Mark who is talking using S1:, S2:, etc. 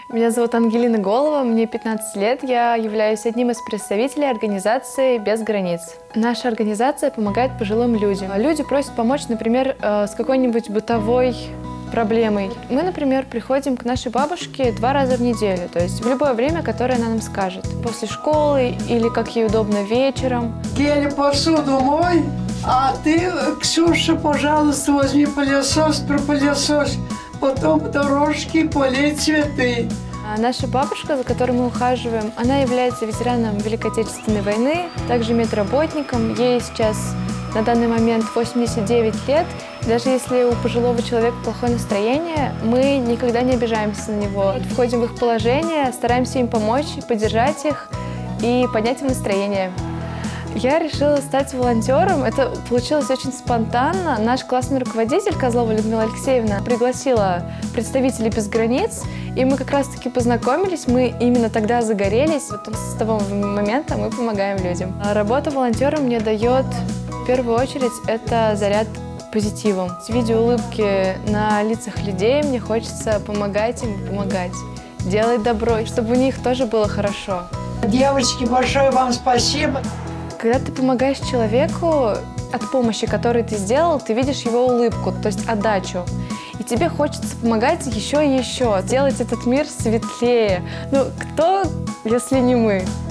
S1: Меня зовут Ангелина Голова, мне 15 лет, я являюсь одним из представителей организации «Без границ». Наша организация помогает пожилым людям. Люди просят помочь, например, с какой-нибудь бытовой проблемой. Мы, например, приходим к нашей бабушке 2 раза в неделю, то есть в любое время, которое она нам скажет. После школы или, как ей удобно, вечером.
S2: Геля, посуду мой, а ты, Ксюша, пожалуйста, возьми пылесос, пропылесось, потом дорожки, полей цветы.
S1: Наша бабушка, за которой мы ухаживаем, она является ветераном Великой Отечественной войны, также медработником. Ей сейчас на данный момент 89 лет. Даже если у пожилого человека плохое настроение, мы никогда не обижаемся на него. Входим в их положение, стараемся им помочь, поддержать их и поднять им настроение. Я решила стать волонтером. Это получилось очень спонтанно. Наш классный руководитель Козлова Людмила Алексеевна пригласила представителей «Без границ», и мы как раз-таки познакомились. Мы именно тогда загорелись. Вот с того момента мы помогаем людям. Работа волонтером мне дает, в первую очередь, это заряд позитивом. Видя улыбки на лицах людей, мне хочется помогать им, помогать, делать добро, чтобы у них тоже было хорошо.
S2: Девочки, большое вам спасибо.
S1: Когда ты помогаешь человеку, от помощи, которую ты сделал, ты видишь его улыбку, то есть отдачу. И тебе хочется помогать еще и еще, делать этот мир светлее. Ну, кто, если не мы?